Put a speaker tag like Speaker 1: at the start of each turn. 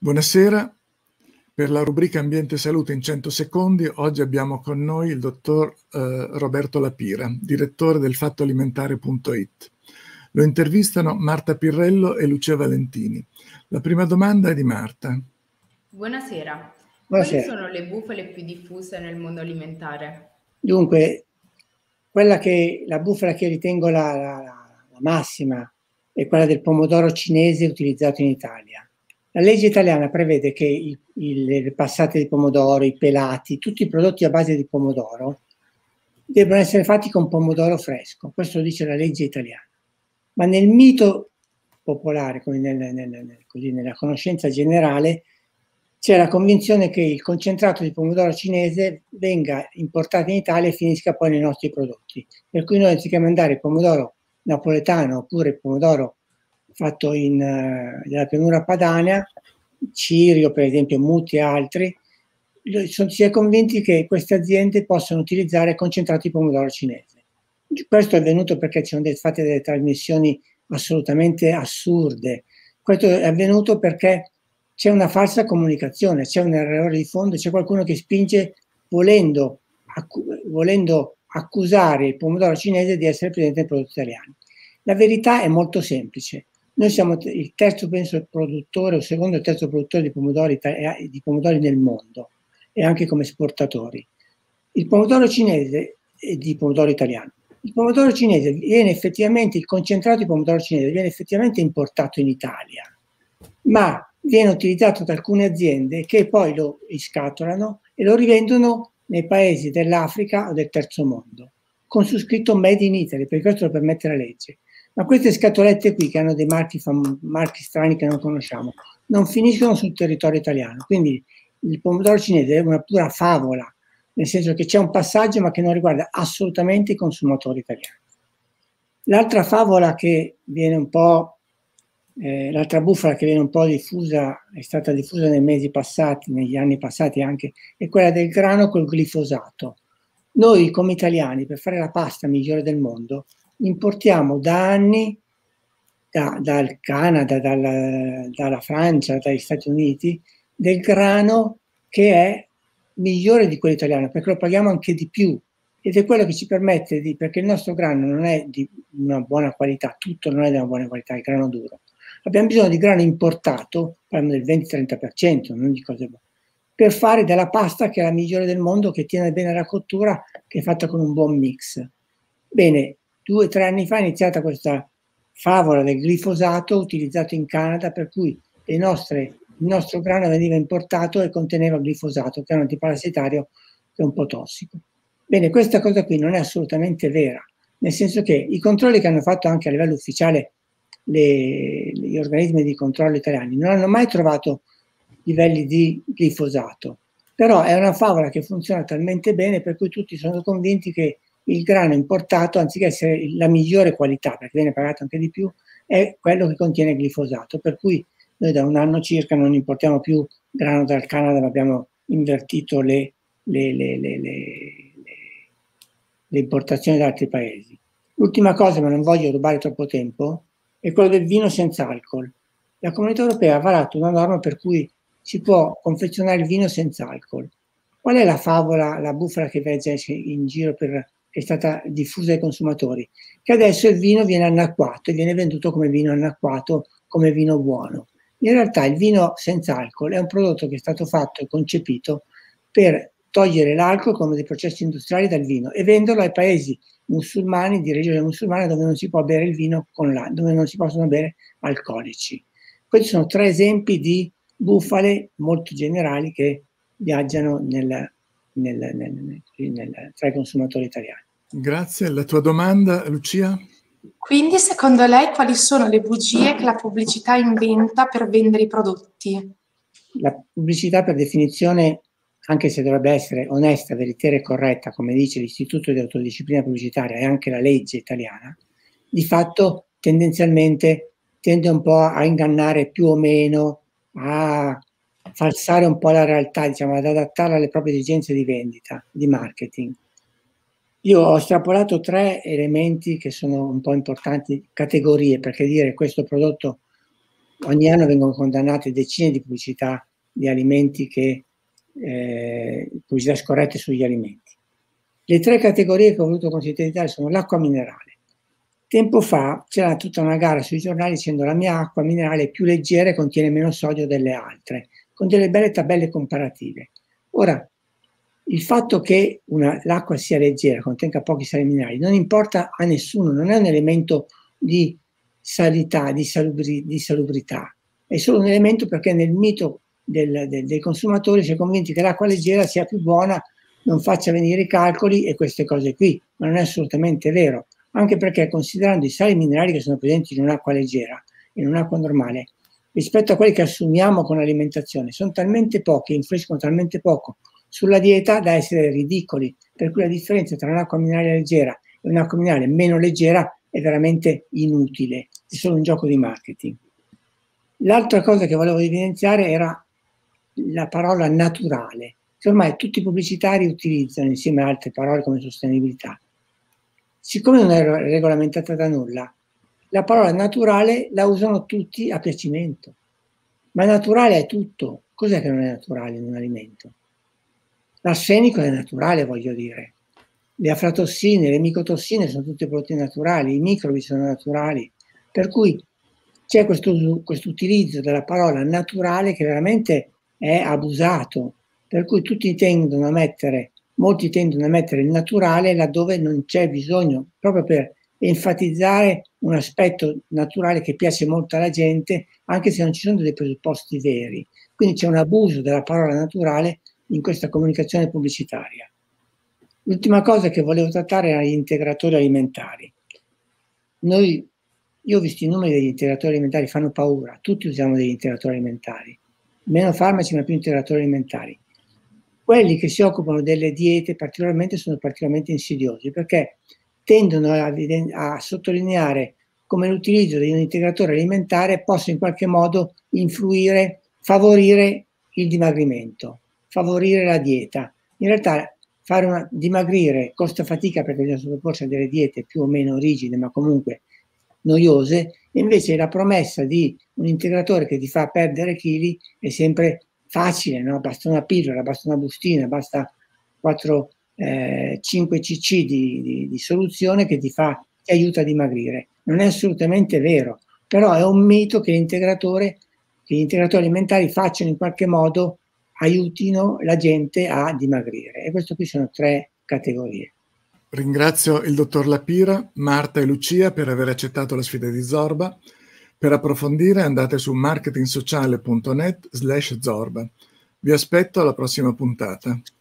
Speaker 1: Buonasera, per la rubrica Ambiente e Salute in 100 secondi oggi abbiamo con noi il dottor Roberto Lapira, direttore del fattoalimentare.it. Lo intervistano Marta Pirrello e Lucia Valentini. La prima domanda è di Marta.
Speaker 2: Buonasera.
Speaker 3: Buonasera.
Speaker 2: Quali sono le bufale più diffuse nel mondo alimentare?
Speaker 3: Dunque, la bufala che ritengo la massima è quella del pomodoro cinese utilizzato in Italia. La legge italiana prevede che le passate di pomodoro, i pelati, tutti i prodotti a base di pomodoro debbano essere fatti con pomodoro fresco. Questo lo dice la legge italiana. Ma nel mito popolare, come nella conoscenza generale, c'è la convinzione che il concentrato di pomodoro cinese venga importato in Italia e finisca poi nei nostri prodotti. Per cui noi, anziché mandare il pomodoro napoletano oppure il pomodoro fatto nella pianura padana, Cirio per esempio, Muti e altri, si è convinti che queste aziende possano utilizzare concentrato di pomodoro cinese. Questo è avvenuto perché ci sono fatte delle trasmissioni assolutamente assurde. Questo è avvenuto perché c'è una falsa comunicazione, c'è un errore di fondo, c'è qualcuno che spinge volendo accusare il pomodoro cinese di essere presente nei prodotti italiani. La verità è molto semplice. Noi siamo il terzo, penso, produttore o secondo o terzo produttore di pomodori nel mondo e anche come esportatori. Il pomodoro cinese e di pomodoro italiano. Il pomodoro cinese viene effettivamente, il concentrato di pomodoro cinese viene effettivamente importato in Italia, ma viene utilizzato da alcune aziende che poi lo riscatolano e lo rivendono nei paesi dell'Africa o del terzo mondo, con su scritto Made in Italy, perché questo lo permette la legge. Ma queste scatolette qui, che hanno dei marchi strani che non conosciamo, non finiscono sul territorio italiano. Quindi il pomodoro cinese è una pura favola, nel senso che c'è un passaggio ma che non riguarda assolutamente i consumatori italiani. L'altra favola che viene un po', l'altra bufala che viene un po' diffusa, è stata diffusa nei mesi passati, negli anni passati anche, è quella del grano col glifosato. Noi come italiani, per fare la pasta migliore del mondo, importiamo da anni dal Canada, dalla Francia, dagli Stati Uniti, del grano che è migliore di quello italiano, perché lo paghiamo anche di più, ed è quello che ci permette perché il nostro grano non è di una buona qualità, tutto non è di una buona qualità, il grano duro. Abbiamo bisogno di grano importato, parliamo del 20-30%, non di cose buone, per fare della pasta che è la migliore del mondo, che tiene bene la cottura, che è fatta con un buon mix. Bene, 2 o 3 anni fa è iniziata questa favola del glifosato utilizzato in Canada, per cui il nostro grano veniva importato e conteneva glifosato, che è un antiparassitario che è un po' tossico. Bene, questa cosa qui non è assolutamente vera, nel senso che i controlli che hanno fatto anche a livello ufficiale gli organismi di controllo italiani non hanno mai trovato livelli di glifosato, però è una favola che funziona talmente bene per cui tutti sono convinti che il grano importato, anziché essere la migliore qualità, perché viene pagato anche di più, è quello che contiene glifosato, per cui noi da un anno circa non importiamo più grano dal Canada, ma abbiamo invertito le importazioni da altri paesi. L'ultima cosa, ma non voglio rubare troppo tempo, è quello del vino senza alcol. La Comunità Europea ha varato una norma per cui si può confezionare il vino senza alcol. Qual è la favola, la bufala che viaggia in giro che è stata diffusa ai consumatori? Che adesso il vino viene annacquato e viene venduto come vino annacquato, come vino buono. In realtà il vino senza alcol è un prodotto che è stato fatto e concepito per togliere l'alcol come dei processi industriali dal vino e venderlo ai paesi musulmani, di regione musulmana, dove non si può bere il vino dove non si possono bere alcolici. Questi sono 3 esempi di bufale molto generali che viaggiano tra i consumatori italiani.
Speaker 1: Grazie. La tua domanda, Lucia?
Speaker 4: Quindi, secondo lei, quali sono le bugie che la pubblicità inventa per vendere i prodotti?
Speaker 3: La pubblicità, per definizione, anche se dovrebbe essere onesta, veritiera e corretta, come dice l'Istituto di Autodisciplina Pubblicitaria e anche la legge italiana, di fatto tendenzialmente tende un po' a ingannare più o meno, a falsare un po' la realtà, diciamo, ad adattarla alle proprie esigenze di vendita, di marketing. Io ho estrapolato 3 elementi che sono un po' importanti, categorie, perché dire questo prodotto ogni anno vengono condannate decine di pubblicità di alimenti pubblicità scorrette sugli alimenti. Le 3 categorie che ho voluto considerare sono l'acqua minerale. Tempo fa c'era tutta una gara sui giornali dicendo la mia acqua minerale è più leggera e contiene meno sodio delle altre, con delle belle tabelle comparative. Ora, il fatto che l'acqua sia leggera, contenga pochi sali minerali, non importa a nessuno, non è un elemento di sanità, di salubrità, è solo un elemento perché nel mito dei consumatori si è convinti che l'acqua leggera sia più buona, non faccia venire i calcoli e queste cose qui, ma non è assolutamente vero, anche perché considerando i sali minerali che sono presenti in un'acqua leggera, in un'acqua normale, rispetto a quelli che assumiamo con l'alimentazione, sono talmente pochi, influiscono talmente poco sulla dieta da essere ridicoli, per cui la differenza tra un'acqua minerale leggera e un'acqua minerale meno leggera è veramente inutile, è solo un gioco di marketing. L'altra cosa che volevo evidenziare era la parola naturale, che ormai tutti i pubblicitari utilizzano insieme a altre parole come sostenibilità. Siccome non è regolamentata da nulla, la parola naturale la usano tutti a piacimento. Ma naturale è tutto. Cos'è che non è naturale in un alimento? L'arsenico è naturale, voglio dire. Le aflatossine, le micotossine sono tutti prodotti naturali, i microbi sono naturali. Per cui c'è questo utilizzo della parola naturale che veramente è abusato. Per cui molti tendono a mettere il naturale laddove non c'è bisogno, proprio per enfatizzare un aspetto naturale che piace molto alla gente, anche se non ci sono dei presupposti veri. Quindi c'è un abuso della parola naturale in questa comunicazione pubblicitaria. L'ultima cosa che volevo trattare era gli integratori alimentari. Io ho visto i numeri degli integratori alimentari, fanno paura, tutti usiamo degli integratori alimentari, meno farmaci ma più integratori alimentari. Quelli che si occupano delle diete sono particolarmente insidiosi perché tendono a sottolineare come l'utilizzo di un integratore alimentare possa in qualche modo favorire il dimagrimento, favorire la dieta. In realtà dimagrire costa fatica perché bisogna sottoporsi a delle diete più o meno rigide ma comunque noiose, e invece la promessa di un integratore che ti fa perdere chili è sempre facile, no? Basta una pillola, basta una bustina, basta 5 cc di soluzione che ti aiuta a dimagrire. Non è assolutamente vero, però è un mito che gli integratori alimentari facciano in qualche modo, aiutino la gente a dimagrire. E questo qui sono 3 categorie.
Speaker 1: Ringrazio il dottor Lapira, Marta e Lucia per aver accettato la sfida di Zorba. Per approfondire andate su marketingsociale.net/Zorba. Vi aspetto alla prossima puntata.